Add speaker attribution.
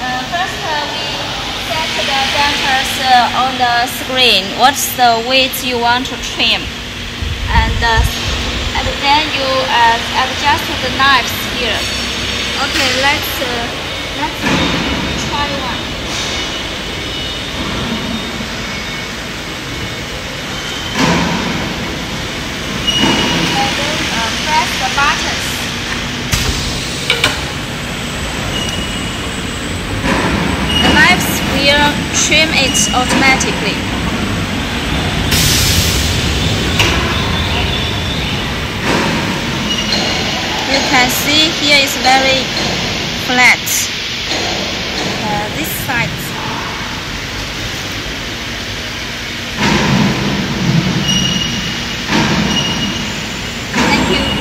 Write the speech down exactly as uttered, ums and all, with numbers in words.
Speaker 1: Uh, first, uh, we set the dampers uh, on the screen. What's the width you want to trim? And, uh, and then you uh, adjust the knives here. Okay, let's, uh, let's try one. And then uh, press the buttons. The knives will trim it automatically. You can see here is very flat. Uh, this side. Thank you.